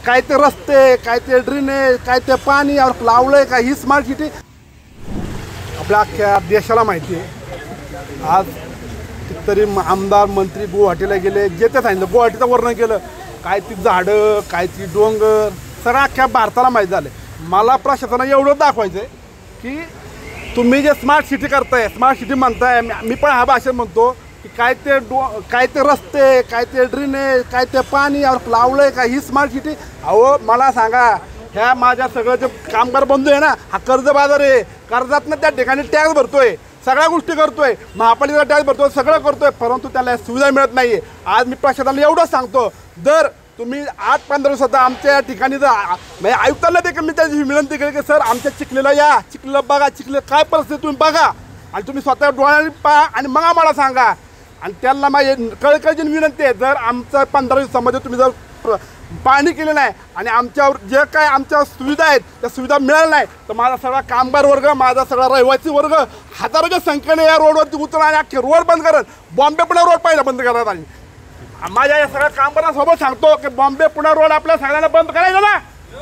काय ते रस्ते, काय ते ड्रेनेज, काय ते पाणी लावलंय का, ही स्मार्ट सिटी आपल्या अख्ख्या देशाला माहिती आहे। आज कितीतरी आमदार मंत्री गुवाहाटीला गेले, जे ते सांगितलं गुवाहाटीचं वर्णन केलं, काय ती झाडं, काय ती डोंगर, सगळं अख्ख्या भारताला माहीत झालं। मला प्रशासनाला एवढं दाखवायचं आहे की तुम्ही जे स्मार्ट सिटी करताय, स्मार्ट सिटी म्हणताय, मी पण हा भाषेत म्हणतो की काय ते रस्ते, काय ते ड्रेनेज, काय ते पाणी लावलंय का, ही स्मार्ट सिटी। अहो मला सांगा, ह्या माझ्या सगळं जे कामगार बंधू आहे ना, हा कर्ज बाजार आहे, कर्जातनं त्या ठिकाणी टॅक्स भरतोय, सगळ्या गोष्टी करतोय, महापालिकेचा टॅक्स भरतोय, सगळं करतोय, परंतु त्याला सुविधा मिळत नाही आहे। आज मी प्रशासनाला एवढंच सांगतो, जर तुम्ही 8-15 दिवसात आमच्या ठिकाणी जर म्हणजे आयुक्तांना देखील मी त्याची विनंती केली की सर आमच्या चिखलीला या, चिखलीला बघा, चिखली काय परिस्थिती तुम्ही बघा आणि तुम्ही स्वतः डोळ्यांनी पहा आणि मग आम्हाला सांगा। आणि त्यांना माझी कळकळीची विनंती आहे, जर आमचं 15 दिवसामध्ये तुम्ही जर पाणी केलं नाही आणि आमच्यावर जे काय आमच्या सुविधा आहेत त्या सुविधा मिळाल्या नाही, तर माझा सगळा कामगार वर्ग, माझा सगळा रहिवासी वर्ग हजारोच्या संख्येने या रोडवरती उतरा आणि अख्खे रोड बंद करत, बॉम्बे पुणे रोड पहिला बंद करत। आणि माझ्या या सगळ्या कामगारांसोबत सांगतो की बॉम्बे पुणे रोड आपल्या सगळ्यांना बंद करायचा ना,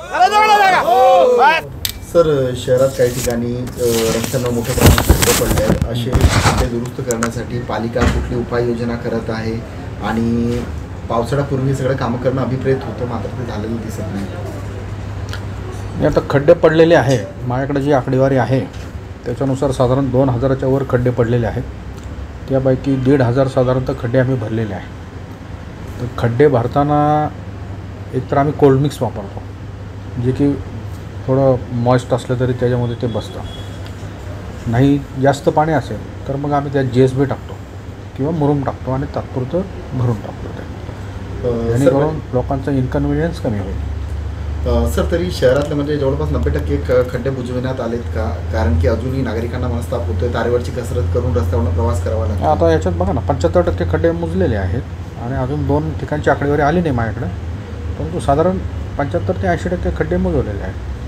सर शहरात काही ठिकाणी रस्त्यांना मोठ्या प्रमाणात खड्डे पडले आहेत, असे खड्डे दुरुस्त करण्यासाठी पालिका कुठली उपाययोजना करत आहे आणि पावसाळ्यापूर्वी सगळं कामं करणं अभिप्रेत होतं, मात्र ते झालेलं दिसत नाही। आता खड्डे पडलेले आहे, माझ्याकडे जी आकडेवारी आहे त्याच्यानुसार साधारण 2000च्या वर खड्डे पडलेले आहेत, त्यापैकी 1500 साधारणतः खड्डे आम्ही भरलेले आहे। तर खड्डे भरताना एकतर आम्ही कोल्ड मिक्स वापरतो, जे की थोडं मॉइस्ट असलं तरी त्याच्यामध्ये ते बसतं, नाही जास्त पाणी असेल तर मग आम्ही त्यात JSB टाकतो किंवा मुरुम टाकतो आणि तात्पुरतं भरून टाकतो ते, जेणेकरून लोकांचा इन्कन्व्हिनियन्स कमी होईल। सर तरी शहरातलं म्हणजे जवळपास 90% खड्डे बुजविण्यात आलेत का? कारण की अजूनही नागरिकांना मनस्ताप होतोय, तारेवरची कसरत करून रस्त्यावरून प्रवास करावा लागतो। आता याच्यात बघा ना 75% खड्डे मुजलेले आहेत आणि अजून 2 ठिकाणची आकडेवारी आली नाही माझ्याकडे, परंतु साधारण 75 ते 80% खड्डे मुजवलेले आहेत।